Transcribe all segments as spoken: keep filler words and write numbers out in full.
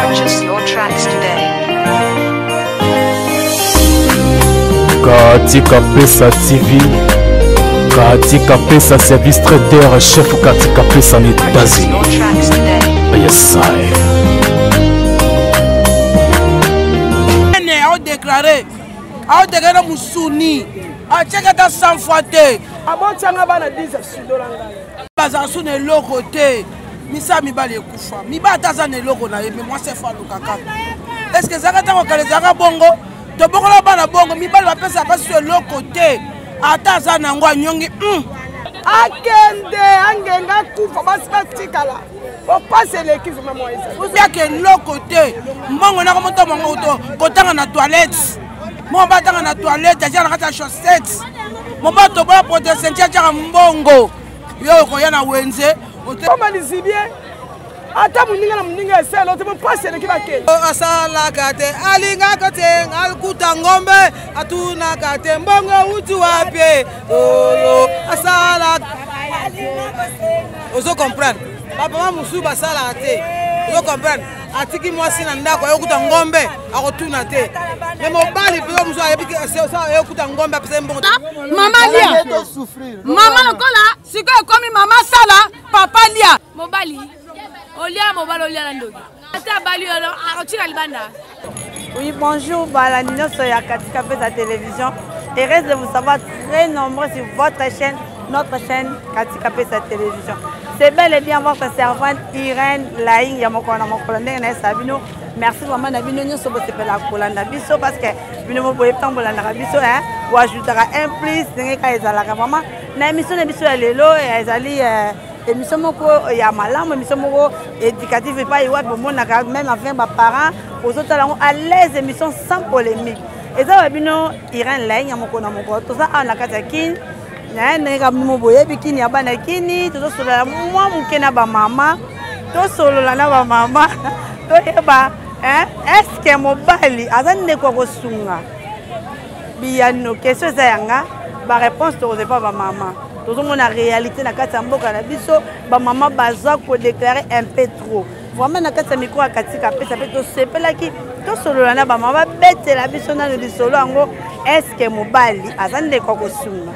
Purchase your tracks today. Katika Pesa T V, Katika Pesa Service Traiteur, chef Katika Pesa en États-Unis. Yes, I. A déclaré, a déclaré Moussouni, a checké dans cent fois té. A bon tchanga bana dix sudolanga. Bazasu ne loko té. Misa mi bali kufa. Mi ba taza ne loko na yeme moi c'est fa lukaka. Est-ce que ça ka kale zaka bongo? To bongo la bana bongo mi bali ba pesa ka sur loko té. Ata za na ngwa nyongi. Akende angenga kufa basika tikala. Faut passer l'équipe même moi ici. Vous savez que loko té. Mbongo na komoto mongo to kotanga na toilette. Mon ba tanga na toilette, ja na kata chaussette. Mon ba to ba protéger ja mbongo. Yo ko yana wenze. Comment les bien? Ata muninga na muninga ese lo te passe le kibake. Asala kate alinga kate alkuta ngombe atuna kate mbongo utu wapi. Oh asala. Ozo comprendre. Papa musu basala te. Ozo comprendre. Atiki mwasi na ndako yokuta ngombe akotuna te. Mais mobali pe musu ayebiki ese yokuta ngombe apesa mbongo. Mama lia. Mama lokola siko ekomi mama sala papa lia. Mobali. Olia mobali olia na ndoki. Ata bali olo akotika libanda. Oui, bonjour, Balani Soya Katika Pesa Télévision. Et reste de vous savoir très nombreux sur votre chaîne, notre chaîne Katika Pesa Télévision. C'est bel et bien votre servante Irène Laing Yamokona Mokolonde na Sabino. Merci vraiment Nabino Nyo Sobo Sepela Kolanda Biso parce que Bino Moboye Tambolanda Biso hein ou ajoutera un plus n'engaka ezala vraiment na émission na biso ya lelo ezali émission moko ya malamu émission moko éducative et pas iwa bomona même enfin ba parents aux autres langues à l'aise émission sans polémique et ça Bino Irène Laing Yamokona Moko tout ça on la katakin na n'engaka Moboye bikini ya bana kini tout ça la moi mukena ba mama to solo la na ba mama to eba hein est-ce que mobali azande ko kosunga biyano question za yanga ba réponse to pas ba mama to zo mona réalité na kati mboka na biso ba mama baza ko déclarer un peu trop vraiment na kati micro Katika Pesa pe to sepela ki to solo la na ba mama bete la biso na le solo ngo est-ce que mobali azande ko kosunga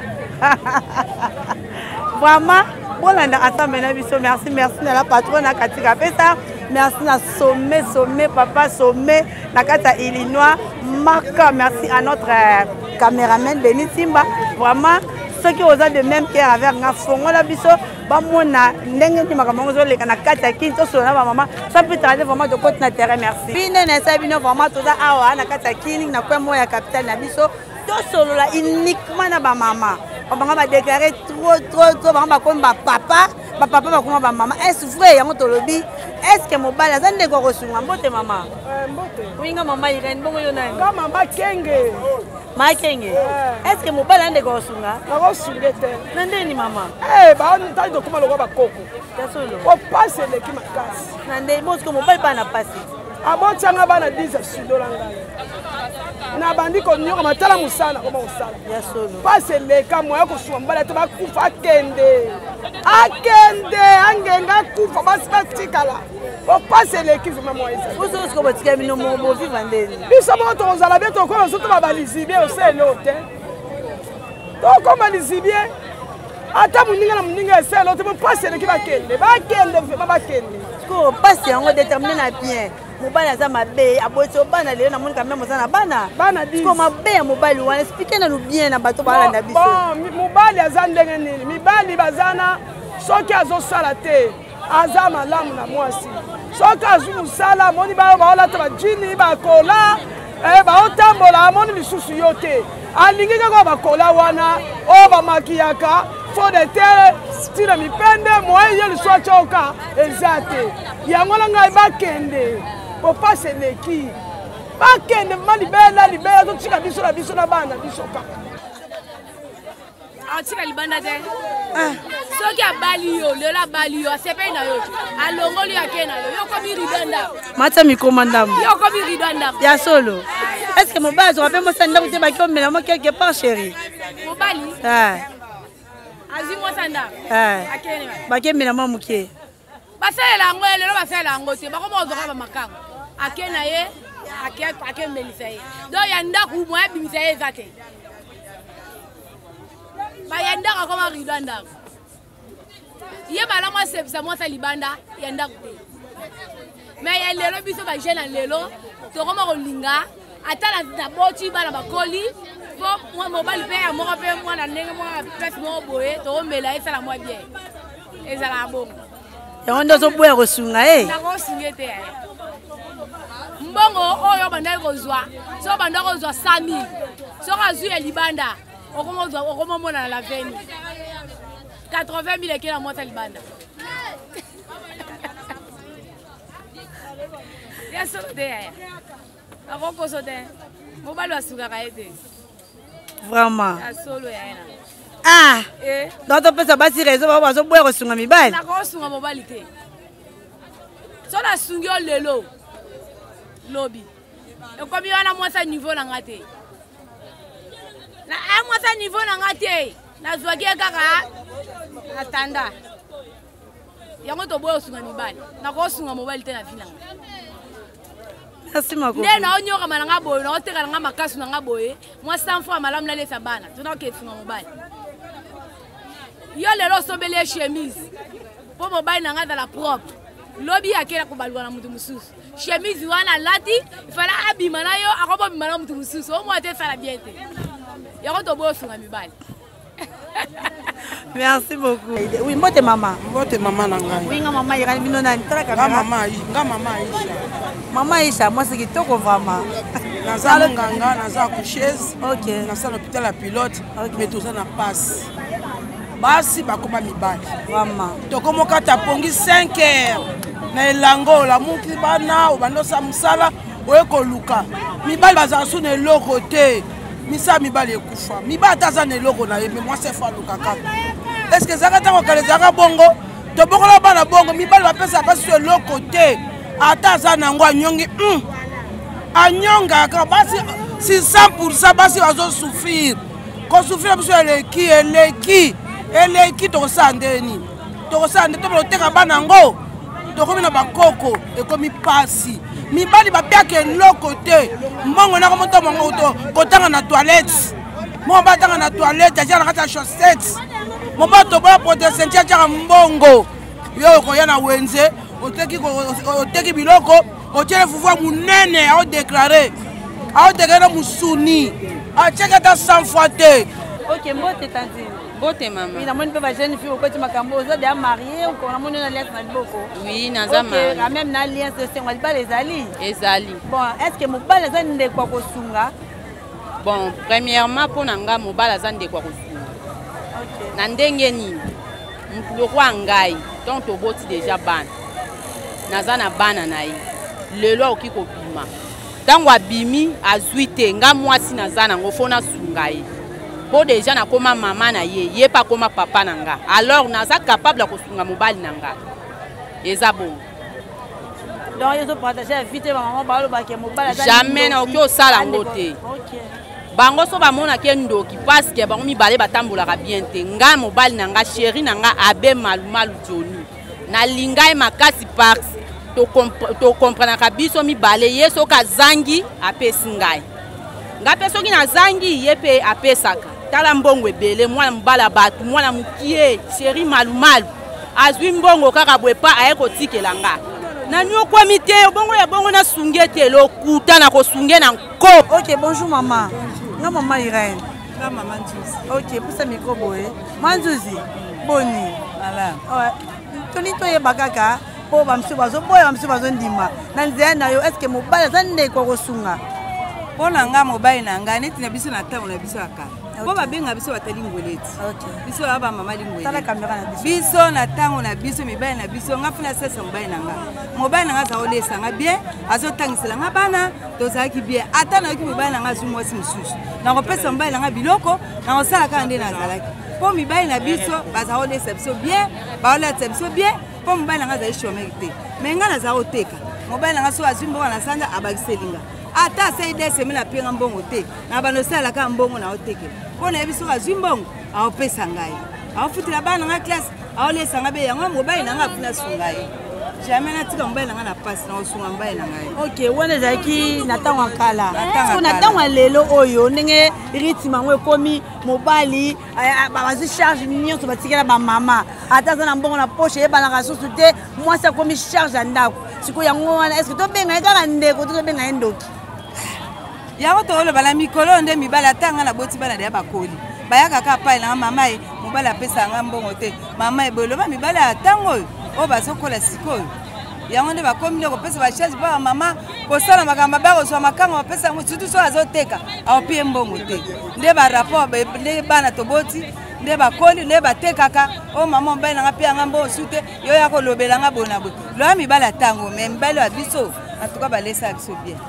vraiment bolanda ensemble na biso merci merci na la patronne na Katika Pesa. Merci à Sommet, Sommet, Papa Sommet, Nakata Illinois, Marca, merci à notre euh, caméraman Denis Simba. Vraiment, ceux qui osent de même cœur avec un fond, on a vu ça, Bamona, Nengen, Makamonzo, les Kanakata, Kinto, Sona, maman, ça peut traiter vraiment de côté naturel, merci. Bine, Nessabino, vraiment, tout ça, Awa, Nakata King, Nakwemo, la capitale Nabiso, tout solo là, uniquement na ba maman. On va déclarer trop, trop, trop, on va comme papa. Papa va comme maman. Est-ce vrai on te le dit? Est-ce que mon bal a zande ko kosunga mbote maman? Eh mbote. Winga maman Irène bongo yo nani? Nga mama Kenge. Ma Kenge. Est-ce que mon bal ande ko kosunga? Na ko sunga te. Nande ni maman? Eh ba on ta do kuma lo ba koko. Tasolo. O passe le ki makasi. Nande mo ko mon bal pa na passe. Abo tchanga bana dix sudolanga. Na bandi ko nyoko matala musana ko musala. Ya solo. Passe le ka moya ko suwa mbala to ba kufa kende. Akende angenga kufa basika tikala. Faut passer l'équipe même moi ici. Vous savez ce que vous dites mais mon beau vivre ndeni. Bisa moto ozala bien to ko soto ba balizi bien o se le hôtel. To ko balizi bien. Ata muninga na muninga se le hôtel passer l'équipe akende. Ba kende ba kende. Ko passer on déterminer na bien. Mobali aza mabe aboto bana leo na monika même sana bana bana di ko mabe ya mobali wana expliquer na lu bien na bato bala na biso bon mobali aza ndenge nini mibali bazana soki azo sala te aza malamu na mwasi soki azu musala moni ba ba la ta jini ba kola eh ba otambola moni lisusu yote alingi ko ba kola wana o ba makiyaka fo de terre style mi pende moye le so choka exacte yango nga ba kende pour passer l'équipe. Pas qu'elle ne m'a libéré, la libéré, donc tu as vu sur la vie sur la bande, la vie sur la Ah, tu as libéré. Ce qui a balio, le la balio, c'est pas une autre. Alors, on lui a qu'un autre. Yo comme ridanda. Matami commandam. Yo comme ridanda. Ya solo. Est-ce que mon bas, je rappelle moi ça n'a pas été mais moi quelque part chérie. Mon bali. Ah. Azimo sanda. Ah. Baké mais maman muké. Basala ngo le basala ngo te ba ko mo zoka ba makango. ake na ye ake ake melisa ye donc ya ndako moya bimisa ye eza te ba ya ndako koma rido ndako ye bala mwa sepsa mwasa libanda ya ndako te mais ya lelo biso ba jeune lelo tokoma kolinga ata na boti bana bakoli po mwa mobali pe ya moko pe mwana ndenge mwa place mo boye tokomela esala mwa bien ezala bongo yango ndo ozoboya kosunga e nakosunga te ya mbongo oyo bandaki kozwa so bandaki kozwa cent mille soki azwi ya libanda okomomona na la veni quatre-vingt mille eke na mwata libanda ya solo te yaya akokoso te mobali basungaka ye te vraiment ya solo yaya na ah donc topesa basi rezo bao bazoboya kosunga mibali nakosunga mobali te so nasungi yo lelo lobi ekomi wana mwasa niveau na nga te na a mwasa niveau na nga te nazwaki ye kaka atanda yango toboya kosunga mibali nakosunga mobali te na vi nanga merci mako nde naonyokama na nga boye naotekala nga makasi na nga boye mwa cent fois malamu nalesa bana tonakokesunga mobali yo lelo osombeli ye chemise mpo mobali na nga azala propre lobi akela kobaluka na mutu mosusu chemise wana alati ifala abima na yo akobobima na mutu mosusu omwa te esala bien te yango toboya osunga mibali merci beaucoup oui mbote mama mbote mama na ngai oui nga mama yekani bino nani tala nga kamera mama nga mama Aisha mama Aisha mwasi kitoko vraiment naza monganga naza coucheuse ok naza na hôpital ya pilote mais toza na passe basi bakoma mibali vraiment tokomokata pongi cinq heures na elango olamuki bana obandosa mosala oye koluka mibali bazala su na eloko te misala mibali ekufa mibali ata aza na eloko na ye me mwasi efo aluka kaka eske ezalaka ntango kala ezalaka bongo tobokola bana bongo mibali bapesa basi su eloko te ata aza nango anyongi anyongaka basi si cent pour cent basi bazosouffrir kosouffrir biso eleki eleki eleki tokosala ndeni tokosala nde tobola oteka bana yango tokomi na bakoko ekomi pasi mibali bapiaka eloko te mbongo nako moto mongo kotanga na toilette mo batanga na toilette atia na kati ya chaussette mo bato boya protesenti atiaka mbongo yo okoya na wenze oteki biloko otiele fufu ya monene aodeklare aodeklare na mosuni atiaka ata cent fois te ok mbote tantine Bote maman. Oui, namoni pe ba jeune fille okoti makambo oza déjà mariée ou namoni na alliance na liboko. Oui, naza mariée. OK, même na alliance de sengo libala ezali. Ezali. Bon, est-ce que mobala za ndeko kwa kosunga? Bon, premièrement pour nanga mobala za ndeko kwa kosunga. OK. Na ndenge nini? Mkuloko ngai, donc to boti déjà bana. Naza na bana na ye. Lelo okiko bima. Tango abimi azuite nga mwasi naza nango fona sunga ye. Bo déjà na koma maman na ye, ye pa koma papa nanga. Alors naza capable de kosunga mobali nanga. Eza bon. Donc ils ont partagé la vie de maman balo ba ke mobali za. Jamais na okyo sala ngote. OK. Bango so ba mona ke ndoki parce que bango mibale batambola ka bien te. Nga mobali nanga chéri nanga abe malu malu joni. Na linga e makasi parks to to comprendre ka biso mibale yeso ka zangi apesi ngai. Nga peso ki na zangi ye pe apesaka. Tala mbongo ebele mwana mbala batu mwana mukie chéri malu malu azwi mbongo kaka bwepa aye kotikela nga na nyo kwa mite bongo ya bongo na sungete lokuta na kosunge na nko. OK, bonjour maman. Nga maman Irene. Nga maman Nzuzi. OK, pour ce micro boye. Manzuzi. Boni. Voilà. Ouais. Toni to ye bakaka po ba msu bazo boye ba msu bazo ndima. Na nzea na yo est-ce que mobala za ndeko kosunga? Pona nga mobile na nga neti na biso na tango na biso aka. Po ba benga biso batali ngoleti. OK. Biso aba mama lingoleti. Tala kamera na biso. Biso na tango na biso mibale na biso nga funa sesa mobile na nga. Mobile na nga za olesa nga bien, azo tangisela nga bana, tozaki bien. Ata na ki mobile na nga zu mwasi mususu. Na kopesa mobile na nga biloko, na osala ka nde na zalaki. Po mibale na biso baza olesa biso bien, ba olesa biso bien, po mobile na nga za chômeur te. Mais nga na za oteka. Mobile na nga so azimbo na sanga abakiselinga. Ata seide semela penga mbongo te na bano sala ka mbongo na oteke pona yebiso ka zimbongo aopesa ngai aofutila bana nga classe aolesa nga be yango mobile na nga funa sungai jamais natika mobali nanga na pasi na osunga mobali nanga. Ok, wana ezalaki na ntango ya kala. So na ntango ya lelo oyo ndenge rythme yango ekomi mobali bazwi charge nyonso batikela bamama ata aza na mbongo na poche eyebanaka susu te mwasi akomi charge ya ndako sikoyo yango wana estce tobenga ye kaka ndeko to tobenga ye ndoki yango toloba na mikolo nde mibali atanga na boti bana deya bakoli bayaka kaka pai nanga mama ye mobali apesanga mbongo te mama ye boloba mibali atango oyo oyo bazokola sikoyo yango nde bakomi nde kopesa bacharge mpo bamama kosala makambo bakozwa makango bapesa yango surtout so azoteka aopie mbongo te nde barapport nde bana toboti nde bakoli nde batekaka oyo mama mobali nanga mpe yanga mbongo su te yo ya kolobelanga bona boye loya mibali atango me mibali ya biso en tout cas balesaka biso bien.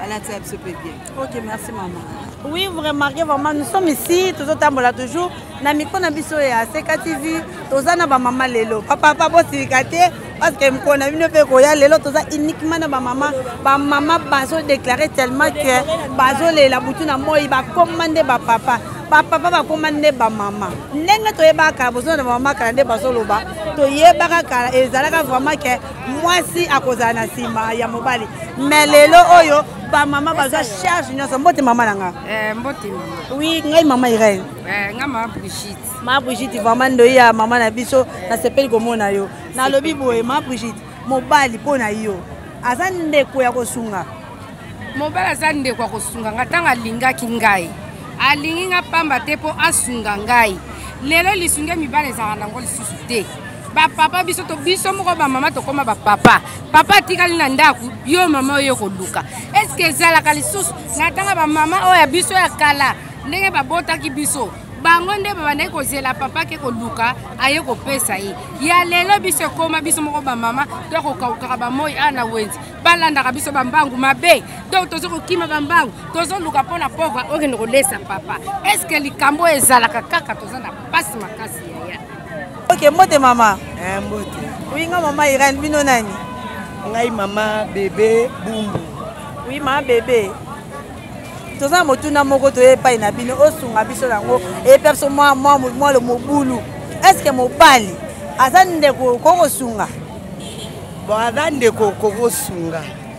Ok, merci maman. Oui, vous remarquez vraiment, nous sommes ici, tous autant là toujours. Namiko na biso ya C K T V, toza na ba maman lelo. Papa papa bosikate parce que mko na vino pe ko ya lelo toza uniquement na ba maman, ba maman bazo déclarer tellement que bazo le la butu na moi ba commander ba papa. Ba papa ba commander ba maman. Ndenge to yeba ka bozo na maman ka nde bazo loba. To yeba ka ezalaka vraiment que moi si akoza na sima ya mobali. Mais lelo oyo ba maman bazo charge nyonso mbote maman nanga. Eh mbote maman. Oui, ngai maman Irene. Eh nga maman Brigitte. Ma Brigitte vraiment ndoya maman na biso na sepeli komona yo. Na lobi boye ma Brigitte mobali pona yo. Aza ndeko ya kosunga. Mobali aza ndeko ya kosunga ngatanga lingaki ngai. Alingi nga pamba te po asunga ngai. Lelo lisunge mibale ezaka nango lisusu te. Ba papa biso to biso moko ba mama to koma ba papa. Papa tikali na ndaku yo mama oyo koluka. Est-ce que ezalaka lisusu natanga ba mama oyo ya biso ya kala ndenge babotaki biso. Bango nde babandaki kozela papa ke koluka aye kopesa ye. Ya lelo biso koma biso moko ba mama to kokauka ba moyi ana wenzi. Balandaka biso bambangu mabe. Donc tozo kokima bambangu, tozo luka pona pauvre okende kolesa papa. Est-ce que likambo ezalaka kaka toza na pasi makasi ya. Ok, mbote mama. Eh mbote. Oui, nga mama Irene bino nani? Ngai mama bébé Bumbu. Oui, mama bébé. Toza motuna moko toye pai na bino osunga biso nango e perso moi moi moi le mobulu. Est-ce que mobali aza ndeko ko sunga? Bon aza ndeko ko sunga.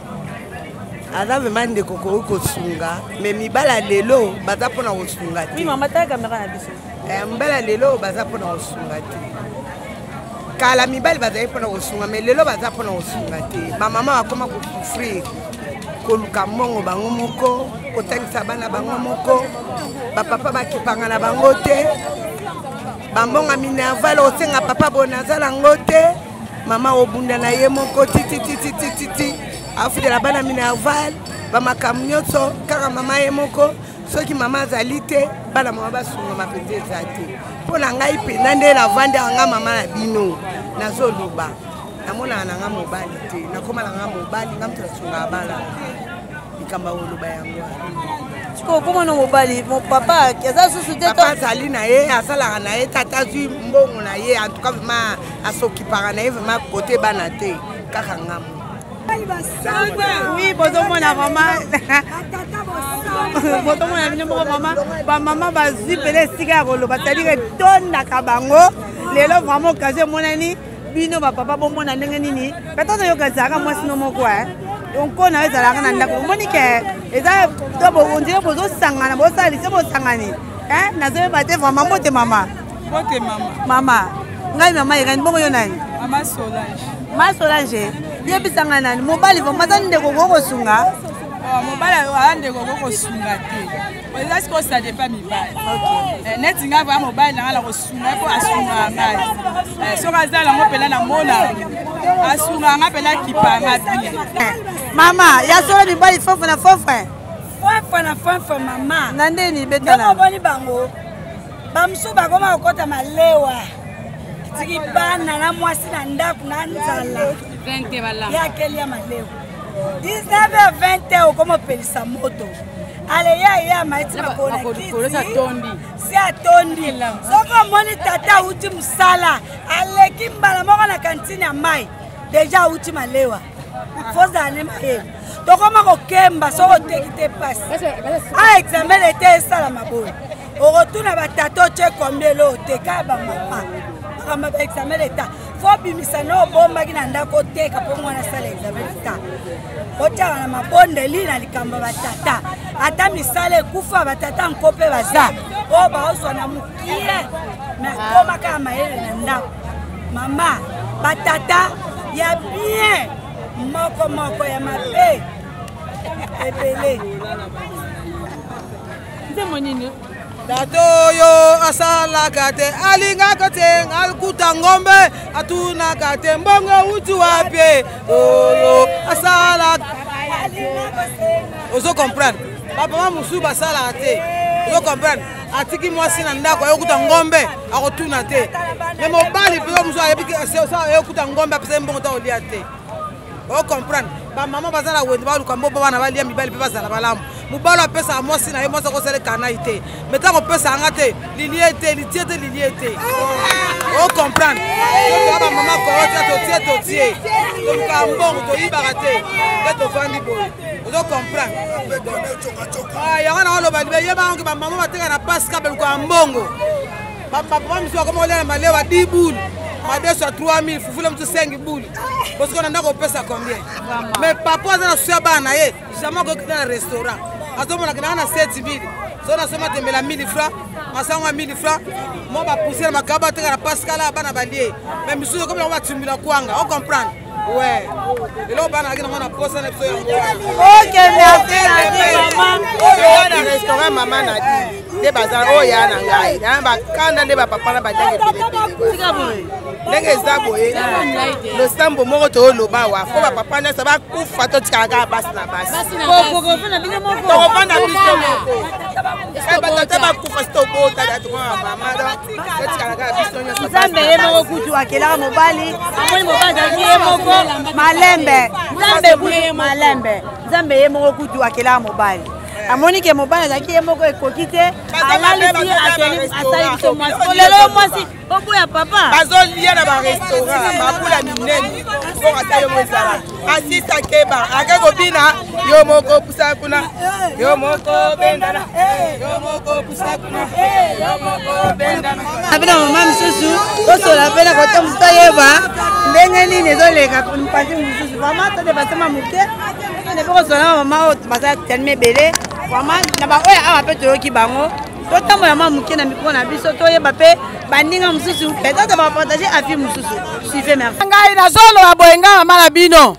Aza vraiment ndeko ko sunga, mais mibala lelo baza pona ko sunga. Oui, mama ta caméra na biso. Eh mbala lelo baza pona ko sunga te. Kala mibali baza pona ko sunga, mais lelo baza pona ko sunga te. Ba mama bakoma ko souffrir. Koluka mongo bango moko, kotangisa bana bango moko, ba papa bakipanga na bango te. Bambonga minerval osenga papa bonazala ngote, mama obunda na ye moko titi titi titi titi. Afude la bana minerval, ba makamnyoso kaka mama ye moko, soki mama azali te, bana mama basunga mapete ezate. Pona ngai pe nande na vanda nga mama na bino, nazoluba. Namona nanga mobali te nakoma nanga mobali ngamtu sunga bala ikamba oluba yango siko koma no mobali mon papa keza susu te papa zali na ye asala na ye tata zui mbongo na ye en tout cas vraiment asoki para na ye vraiment côté bana te kaka ngamu oui bozo mona mama bozo mona bino moko mama ba mama bazui pele sika koloba c'est-à-dire tonda kabango lelo vraiment occasion monani bino ba papa bon mona ndenge nini peut-être yo kazaka moi sino moko eh on kona ezalaka na ndako moni ke eza to bo ondire bozo sangana bo sali se bo sangani eh nazo ba te vraiment mote mama mote mama mama ngai mama irene bongo yo nani mama Solange ma Solange ye bisanga nani mobali vo mazande ko go sunga mobali ande ko go sunga te oza siko ça dépend mibali ok net nga va mobali na la ko sunga ko asunga ngai eh so kazala ngo pela na mona asunga nga pela kipanga bien mama ya solo mibali fofu na fofu fofu na fofu mama nande ni betana ngo boni bango bamsu bakoma kokota malewa tiki bana na mwasi na ndaku na nzala vingt bala ya kelia malewa dix-neuf heures vingt heures comme pelisa moto ale ya ya maiti na kona kiti si atondi soko moni tata uti musala aleki mbala moko na kantine ya mai deja uti malewa foza ne maye tokoma kokemba soko teki te pasi a examen ete esala maboye orotuna batata otie combien lo teka bamama makambo ba examen d'état fo bimisa no obombaki na ndako oteka mpo mwana asala examen d'état otiaka na mabondeli na likambo batata ata misala ekufa batata nko mpe baza oyo baozwa na mokie me akomaka ya mayele na ndako mama batata ya bien moko moko ya mabe ebele nzembo nini tata oyo asalaka te alingaka te alikuta ngombe atunaka te mbongo uti wapi oyo asalaka ozo comprendre bapama mosusu basalaka te ozo comprendre atiki mwasi na ndako ayokuta ngombe akotuna te me mobali mpe mosusu ayokuta ngombe apesa mbongo ta kolia te o comprendre bamama baza na wende baluka mbo bana balia mibali mpe bazala malamu mobali apesaka mwasi na ye mwasi akosala ekanai te me ntango opesanga te lilie te litie te lilie te o comprendre totoya bamama korotia totie totie toluka mbongo toyibaka te mpe tofandi boye ozo comprendre yango na oloba libe yebango bamama bateka na pasika beluka mbongo bapapa misu bakoma kolia na malewa dix boule madeso ya trois mille fufule mtu cinq boule bosiko na ndako opesa combien mais papa aza na suya bana na ye jamais akokita na restaurant azomonaka nanga na sept mille so nasoma tembela mille francs masango ya mille francs mo bapoussiere makaba bateka na paskala bana balie mais misusu komi nango batumbila kwanga o comprendre ouais lelo bana akina ngo na posa na biso yango ok merci maman oyo na restaurant mama na di nde baza oyo ya na ngai na bakanda nde bapapa na badenge ebele ndenge eza boye losambo moko tooloba wa fo bapapa nyonso bakufa totikaka basi na basi tokofanda biso moko batata bakufa si tobota tokoma mama totikalaka biso nyonso nzambe ye moko kutu akelaka mobali amoni mobali azalaki ye moko malembe nzambe kutu malembe nzambe ye moko kutu akelaka mobali amoni ke mobali azalaki ye moko ekoki te alalisi akeli asali biso mwasi lelo mwasi oboya papa bazolia na barestaurant babula minene mpo ata yo ezala asisa keba ake kobina yo moko pusa kuna yo moko bendana yo moko pusa kuna yo moko bendana abina mama misusu tosola mpe na kote mosusu toyeba ndenge nini ezoleka mpasi mosusu vraimen todepasema moke ane mpe kosola mama oyo basala tianime ebele vraiment na baoyo awa mpe toyoki bango totambola mwa moke na mikro na biso toyeba mpe bandinga mosusu peut-être bapartage afi mosusu suive merci ngai nazoloba boye ngai mama na bino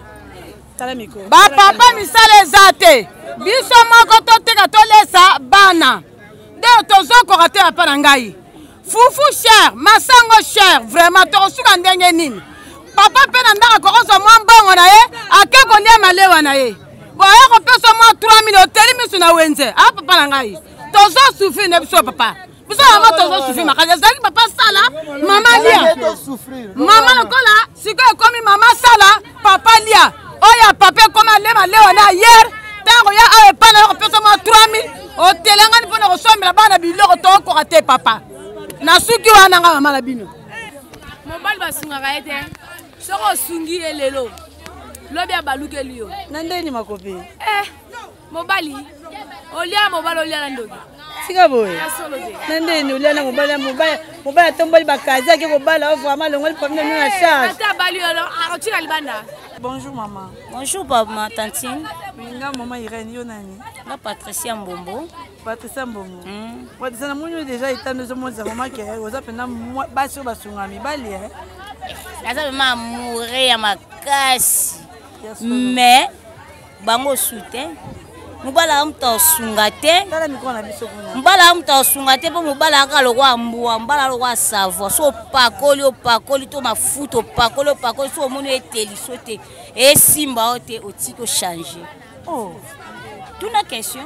bapapa misala eza te biso moko toteka tolesa bana nde tozokoka te apa na ngai fufu cher masango cher vraiment tokosuka ndenge nini papa mpe na ndako kokozwa mwa mbongo na ye ake kolia malewa na ye boye kopesa mwa trois mille oteli misu na wenze a papa na ngai tozosufri nde biso papa biso mama tozosufri makasi ezalaki papa sala mama lia mama lokola sikoyo ekomi mama sala papa lia oyo papa ekoma alema lewa na yer ntango ya awa epana yo kopesa mwa trois mille otelangani mpona kosombela bana biloko tokoka te papa na suki wana nga mama na bino mobali basungaka ye te soko osungi ye lelo lobi abalukeli yo na ndeni makopi eh mobali olia mobali olia na ndoki sika boye na ndeni olia na mobali mobali mobali atomboli bakazi ake kobala o vraiment longoli pamina nino na charge ata bali yo akotika libanda. Bonjour maman. Bonjour papa, tantine. Minga maman Irène yo nani? La Patricia Mbombo. Patricia Mbombo. Mm. Patricia munu déjà itano zo mo za maman ke oza pena baso basunga mibali eh. Aza maman mourir ya makasi. Mais bango soutien. Mobala amta sunga te. Tala mikro na biso kuna. Mbala amta sunga te po mobala aka lokwa mbwa, mbala lokwa savoir. So pakoli o pakoli to mafuta pakoli o pakoli so monu eteli so te. E simba o te otiko changer. Oh. Tu na question?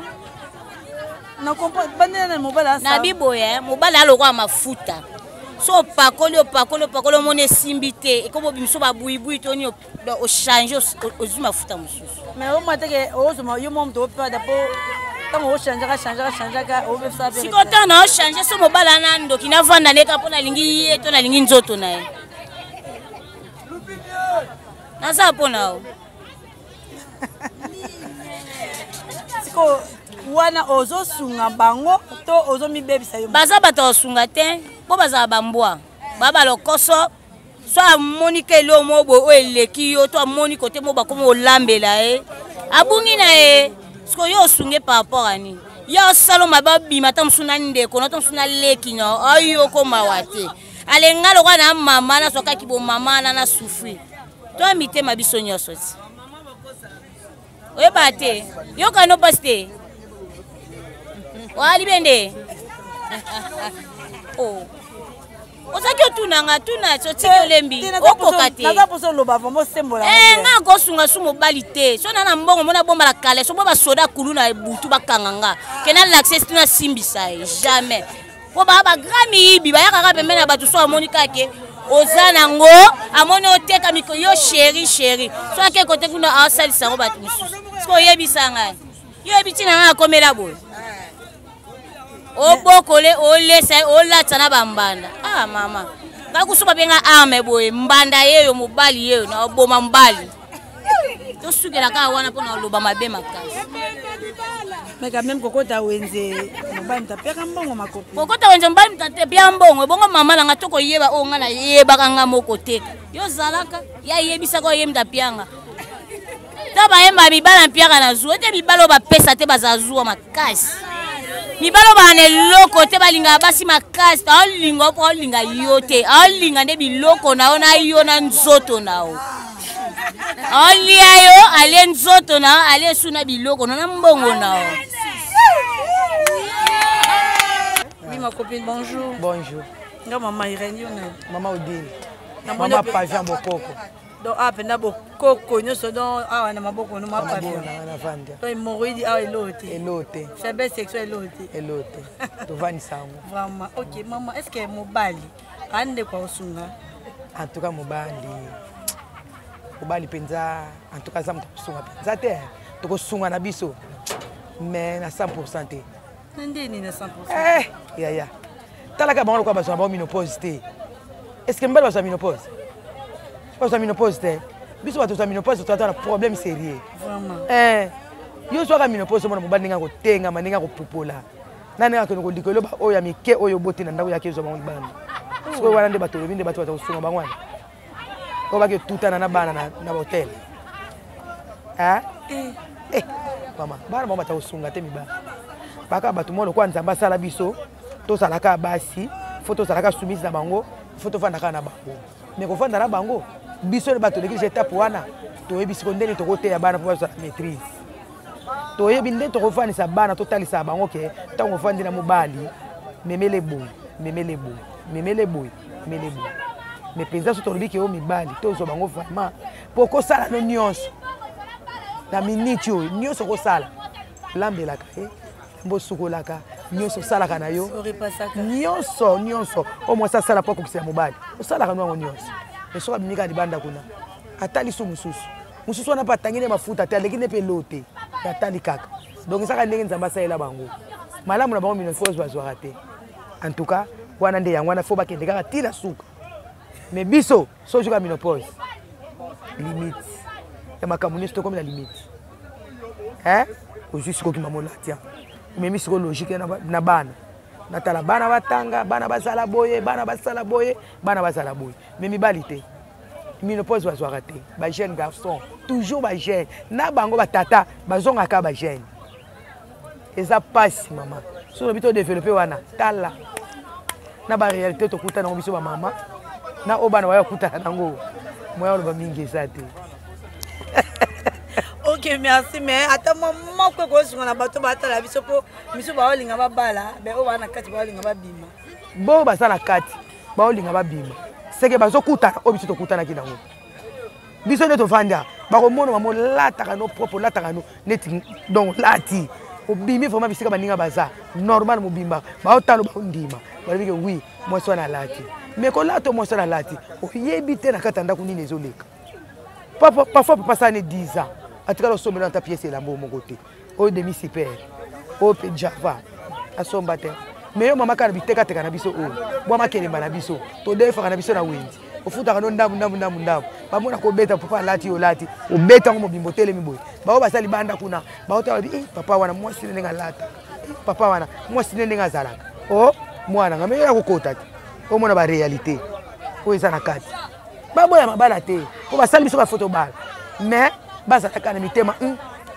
Na comprend bande na mobala sa. Na biboya, mobala lokwa mafuta. So pakoli o pakoli o pakoli monu esimbi te. E kobo bimso ba buibui to ni o changer o zuma mafuta mususu. Mais au moins que au moins yo mom to pas d'abord tant au changer changer changer ka au veut ça. Si quand on a changé so mobala na ndo kina vanda neka pona lingi ye to na lingi nzoto na ye. Na sa pona o. Siko wana ozosunga bango to ozomibebisa yo baza bato osunga te po bazala bambwa baba lokoso so amoni ke lo mobo o eleki yo to amoni kote mo bakoma olambela e abungi na e sko yo osunge par rapport ani yo salo mababima ta msuna ndeko na ta msuna leki no ayo koma wate alenga lokwa na mama na soka kibo mama na na souffrir to amite mabiso nyoso ti oyeba te yo kano paste wali bende oh osaki otunanga tuna tsotiki olembi okokate naza poso loba vamo sembola eh nga kosunga su mobali te so na na mbongo mona bomba la kale so boba soda kulu na butu bakanganga kena l'accès tuna simbisa jamais po ba ba grami ibi ba yaka pembe na batu so amoni kake ozana ngo amoni oteka miko yo chéri chéri so ake kote kuna asalisa ngo batu mususu sko yebisanga yo ebitina nga komela boy obokole olesa olata na bambanda ah mama ngakusuba benga arme boy mbanda yeyo mobali yeyo na oboma mbali to sukela ka wana pona loba mabe makasi mais quand même kokota wenze mobali tapeka mbongo makopi kokota wenze mbali mtatepia mbongo bongo mama nanga toko yeba o nga na yeba kanga moko teka yo zalaka ya yebisa ko yemta pianga taba yemba bibala mpiaka na zuo te bibalo ba pesa te bazazua makasi mibalo bane loko te balinga basi makasi ta olinga po olinga yote olinga nde biloko na ona yo na nzoto nao olia yo ale nzoto na ale suna biloko na mbongo nao. Oui ma copine, bonjour. Bonjour. Nga mama Irene yona. Mama Odile. Mama Pavia Bokoko. Donc ah pena bokoko nyoso don ah na maboko no mapa bien. Na vanda. To hemorroïde ah elote. Elote. Faiblesse sexuelle elote. Elote. To vani sango. Vraiment. OK maman, est-ce que mobali ande kwa usunga? En tout cas mobali. Mobali penza en tout cas ça mtosunga penza te. To ko sunga na biso. Mais na cent pour cent te. Ndeni na cent pour cent. Eh, ya ya. Talaka bango kwa baso ba menopause te. Est-ce que mbali baso menopause? Baso menopause te. Biso bato sa menopause to atana problème sérieux. Vraiment. Eh. Yo so ka menopause mona mobali ninga ko tenga maninga ko popola. Nani ka ko likolo ba oya mike oyo boti na ndako yake zo bango bana. So wana nde bato binde bato bato sunga bango wana. Ko ba ke tutana na bana na na hotel. Ah? Eh. Eh. Mama, bana mama ta usunga te miba. Baka bato molo kwa nzamba sala biso, to salaka basi, photo salaka soumise na bango, photo fanda kana bango. Mais ko fanda na bango, biso le bato l'église étape wana, to yebi sekondene to kote ya bana pour sa maîtrise. To yebi nde to ko fani sa bana to talisa bango ke, tango fandi na mobali, memele boy, memele boy, memele boy, memele boy. Mais penza so to lobi ke o mibali, to so bango vraiment, poko sala no nyonso. Na minute yo, nyonso ko sala. Lambela ka e. Mbosukolaka nyonso salaka na yo nyonso nyonso o mo sa sala poko kisa mobali o salaka no nyonso eso abimika libanda kuna atali su mususu mususu na patangine mafuta te alekine pe lote ya tali kaka donc saka ndenge nzamba saela bango malamu na bango mino fose bazwa te en tout cas wana nde yango na fo bakende kaka tila suka mais biso so joka menopause limite ya makamuniste comme la limite hein au juste ko kimamola tiens mais misiko logique na bana natala bana batanga bana basala boye bana basala boye bana basala boye mais mibali te menopause bazwaka te ba jeune garçon toujours ba jeune na bango batata bazonga ka ba jeune eza passe mama so le bito développer wana tala na ba réalité to kuta na biso ba mama na obana wa kuta nango moya lo ba mingi sate. Ok, merci, mais attends, maman, quoi que ce soit, on a battu la vie, c'est pour monsieur Baolinga Babala, ben on va na kati Baolinga Babima. Bon, bah ça na kati Baolinga Babima. C'est que bazo kuta, obiso to kuta na kinango. Biso ne to fanda, ba ko mono mamo lata kano propre lata kano neti donc lati. Obimi vraiment bisika baninga baza. Normal mo bimba. Ba otalo ba ndima. Ba bike oui, moi so na lati. Mais ko lato moi so na lati. O yebite na katanda kunini ezoleka. Papa parfois papa ça ne dix ans. En tout cas, on dans ta pièce là, mon côté. Au demi super, au Java, à son bâtiment. Mais maman quand habite quand tu as biso, moi ma kele banabiso, to deux fois canabiso na wind. ofutaka no ndamu ndamu ndamu ndamu bamona kobeta papa lati olati obeta ngo mobimbo telemi boye bao basali banda kuna baota babi eh papa wana mwasi nenga lata papa wana mwasi nenga zalaka oh mwana ngame ya kokota ti omona ba réalité o eza na kati baboya mabala te ko basali biso ba photo bala mais bazalaka na mitema mm.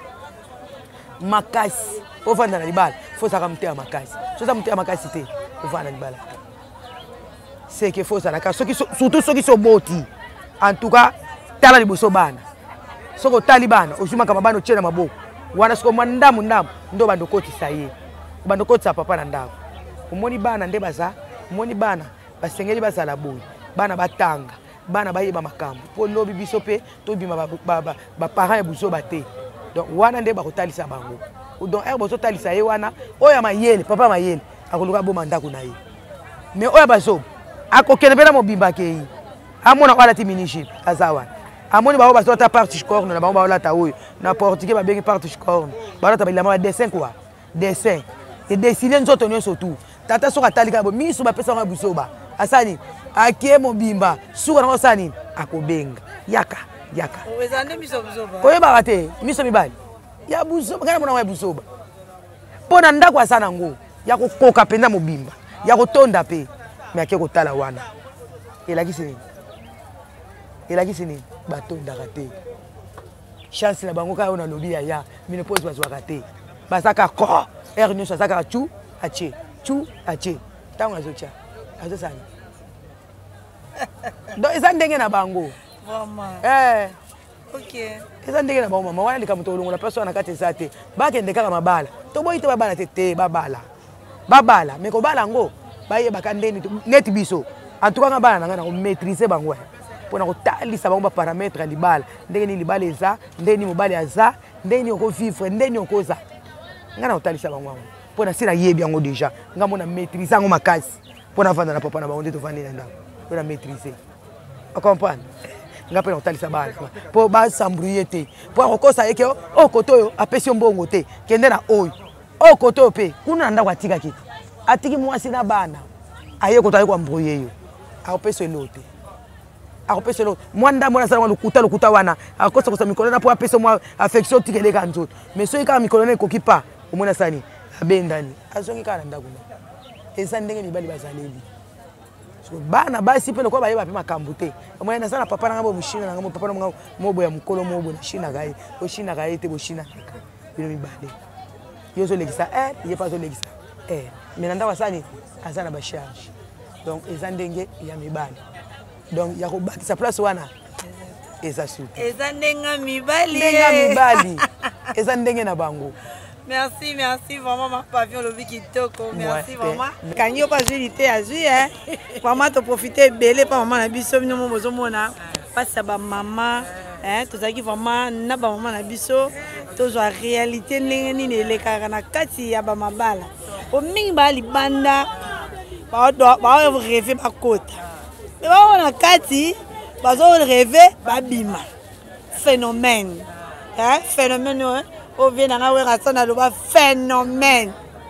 makasi ofanda na libala fo saka mutema makasi so za mutema makasi te ofanda na libala c'est que faut ça la soki surtout soki so boti en tout cas tala liboso bana soko talibana ozuma kama bana ochena maboko wana soko mandamu ndamu ndo bando koti saye bando koti sa papa na ndamu umoni bana nde baza umoni bana basengeli bazala boy bana batanga bana bayeba makambo po lobi biso pe to bima ba ba ba parents e buso bate donc wana nde ba kotalisa bango donc er boso talisa ye wana oya mayele papa mayele akoluka bo mandako na ye mais oya bazo akokene pena mobimba ke amona wala ti miniship azawa amoni ba ba ta partie corne na ba ba la ta oyo na portugais ba bengi partie corne ba ta ba la dessin quoi dessin et dessiner nzoto nyonso tout tata soka talika bo miso ba pesa nga busoba asani akie mobimba suka na osani akobenga yaka yaka owezande miso busoba oyo ba te miso mibali ya busoba kana mona wa busoba pona ndako asana ngo ya kokoka penda mobimba ya kotonda pe mais ake kotala wana elakisi nini elakisi nini batondaka te chance na bango kaka oyo na lobi ya ya mine pose bazwaka te bazaka ko er nyonso azaka chu ache chu ache ntango azotya azosani donc eza ndenge na bango eh ok eza ndenge na bango mama wana likambo tolongola personne na kati eza te bakende kaka mabala toboyi te babala te te babala babala mais kobala ngo bayebaka ndeni neti biso en tout cas nga bana nanga na maîtriser bango pona kotalisa bango ba paramètres libala ndenge ni libala eza ndeni mobali aza ndeni oko vivre ndeni okoza nga na kotalisa bango pona sila yebi yango déjà nga mona maîtriser ngo makasi pona vanda na papa na bango ndeto vandi na ndako pona maîtriser o comprendre nga pena kotalisa bana po ba s'embrouiller te po kokosa yeke o koto apesi mbongo te kende na oyo o koto pe kuna ndako atika kiti atiki mwasi na bana aye kota ko mbrouiller yo akopesa elote akopesa elote mwanda mwana sala lukuta lukuta wana akosa kosa mikolo na po apesa mwa affection tikeleka nzoto mais so ika mikolo na kokipa omona sani abendani azongi kana ndako na eza ndenge mibali bazaleli so bana basi pe lokwa bayeba pe makambo te omona na sala papa na ngabo mushina na ngabo papa na ngabo mobo ya mukolo mobo na shina gai o shina gai te bo shina bino mibale yo zo lekisa eh ye pas zo lekisa eh menanda wasani azana ba charge donc eza ndenge ya mibali donc ya kobakisa place wana eza super eza ndenga mibali ndenga mibali eza ndenge na bango. Merci, merci vraiment ma pavillon le kitoko. Merci vraiment. Quand yo pas vérité à jouer hein. Vraiment te profiter belé pas maman na biso no mo mozomona. Pas ça ba maman hein to zaki vraiment na ba maman na biso to zo réalité ndenge nini elekaka na kati ya ba mabala. O mingi ba libanda ba do ba rêver ba kota. Mais ba na kati ba zo rêver ba bima. Phénomène. Hein phénomène hein. Au vient dans la raison le phénomène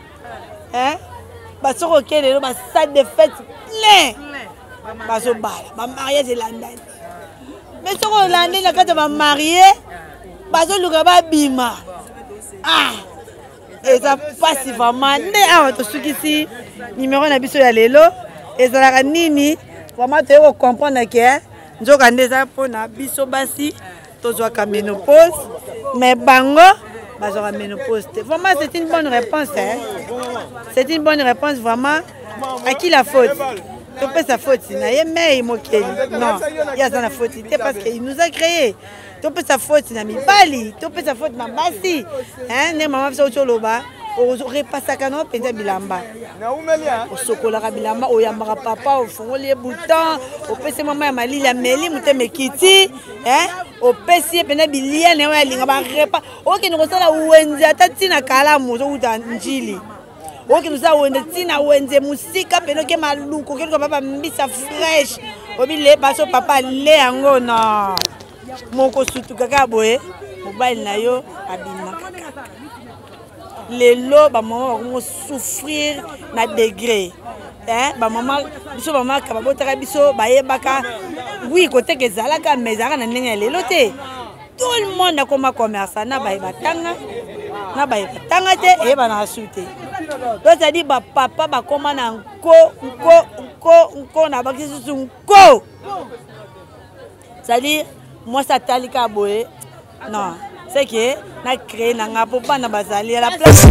hein parce que OK le ba salle de fête plein parce que ba mariage est landais mais ce qu'on landais la quand va marier parce que le ba bima ah et ça passe vraiment né ah to sukisi numéro na biso ya lelo et ça la nini vraiment tu comprendre que nzoka ndeza pona biso basi tozwa ka ménopause mais bango bazwa ménopause. Vraiment c'est une bonne réponse hein. C'est une bonne réponse vraiment. À qui la faute? Tu peux sa faute na ye mais mokeli. Non, il y a sa faute c'est parce qu'il nous a créé. Tu peux sa faute na mibali, tu peux sa faute na basi. Hein, ne maman so choloba. O repasaka no penza bilamba. Na umelia. O sokola bilamba o yambaka papa o fongoli bouton, o pese mama ya malili ya meli muteme kiti, hein? O pese pena bilia ne wa linga ba repa. O ke no sala wenze atati na kala muzo uta njili. O ke no sala wenze tina wenze musika peno ke maluko ke papa mbisa fresh. O bi le baso papa le yango na. Moko sutu kaka boye, mobile na yo abima kaka. Les lots, bah, moi, on souffrir na degré. eh bamama biso bamaka babotaka biso bayebaka oui koteka ezalaka mais ezalaka na ndenge ya lelo te tout le monde akoma commerçant na bayebatanga na bayebatanga te eyebanaka su te tozali bapapa bakoma na nko nko nko nko na baki susu nko c'est-à-dire moi ça talika boye non c'est que na créé na nga popa na bazali à la place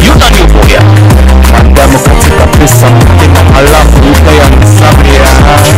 madame katika pesa mtema alafu ukaya msabria